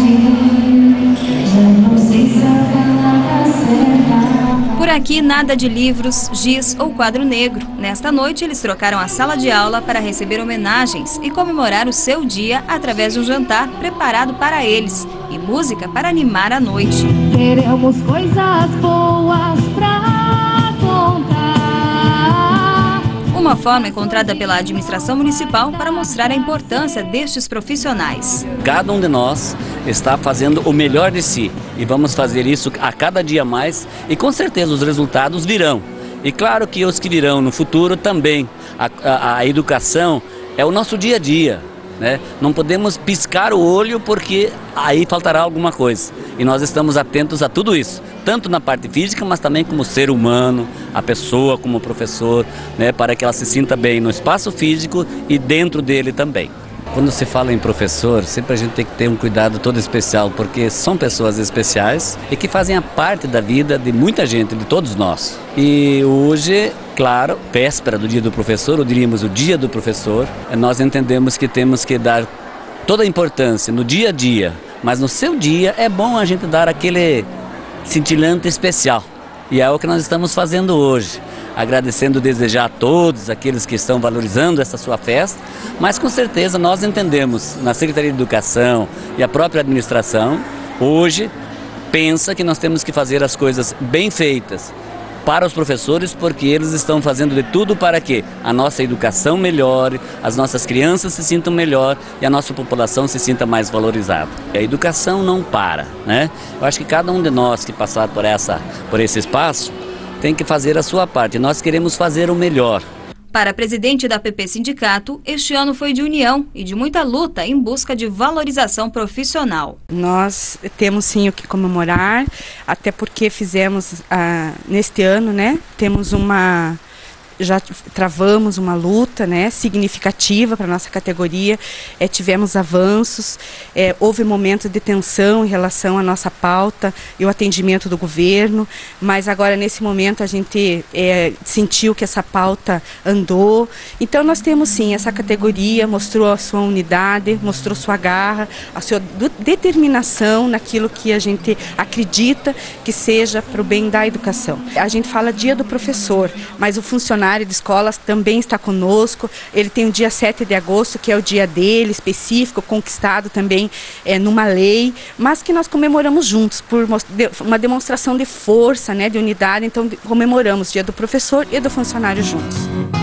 Por aqui, nada de livros, giz ou quadro negro. Nesta noite, eles trocaram a sala de aula para receber homenagens e comemorar o seu dia através de um jantar preparado para eles e música para animar a noite. Teremos coisas boas pra contar. Uma forma encontrada pela administração municipal para mostrar a importância destes profissionais. Cada um de nós está fazendo o melhor de si e vamos fazer isso a cada dia mais e com certeza os resultados virão. E claro que os que virão no futuro também. A educação é o nosso dia a dia, né? Não podemos piscar o olho porque aí faltará alguma coisa. E nós estamos atentos a tudo isso, tanto na parte física, mas também como ser humano, a pessoa como professor, né? Para que ela se sinta bem no espaço físico e dentro dele também. Quando se fala em professor, sempre a gente tem que ter um cuidado todo especial, porque são pessoas especiais e que fazem a parte da vida de muita gente, de todos nós. E hoje, claro, véspera do dia do professor, ou diríamos o dia do professor, nós entendemos que temos que dar toda a importância no dia a dia, mas no seu dia é bom a gente dar aquele cintilante especial. E é o que nós estamos fazendo hoje. Agradecendo, desejar a todos aqueles que estão valorizando essa sua festa, mas com certeza nós entendemos, na Secretaria de Educação e a própria administração, hoje pensa que nós temos que fazer as coisas bem feitas para os professores, porque eles estão fazendo de tudo para que a nossa educação melhore, as nossas crianças se sintam melhor e a nossa população se sinta mais valorizada. A educação não para, né? Eu acho que cada um de nós que passar por esse espaço tem que fazer a sua parte. Nós queremos fazer o melhor. Para a presidente da PP Sindicato, este ano foi de união e de muita luta em busca de valorização profissional. Nós temos sim o que comemorar, até porque fizemos neste ano, né? Já travamos uma luta, né, significativa para a nossa categoria, tivemos avanços, houve momentos de tensão em relação à nossa pauta e o atendimento do governo, mas agora nesse momento a gente sentiu que essa pauta andou. Então nós temos sim, essa categoria mostrou a sua unidade, mostrou sua garra, a sua determinação naquilo que a gente acredita que seja para o bem da educação. A gente fala dia do professor, mas o funcionário de escolas também está conosco. Ele tem o dia 7 de agosto, que é o dia dele, específico, conquistado também numa lei, mas que nós comemoramos juntos, por uma demonstração de força, né, de unidade. Então comemoramos o dia do professor e do funcionário juntos.